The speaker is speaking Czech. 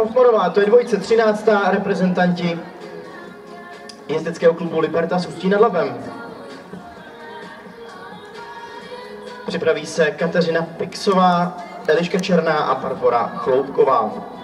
Hofmanová, to je dvojice 13. reprezentanti jezdeckého klubu Libertas Ústí nad Labem. Připraví se Kateřina Pixová, Eliška Černá a Barbora Chloupková.